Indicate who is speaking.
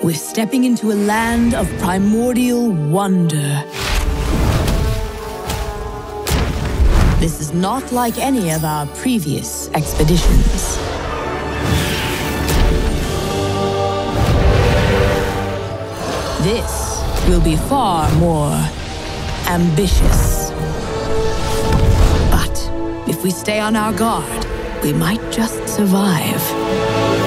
Speaker 1: We're stepping into a land of primordial wonder. This is not like any of our previous expeditions. This will be far more ambitious. But if we stay on our guard, we might just survive.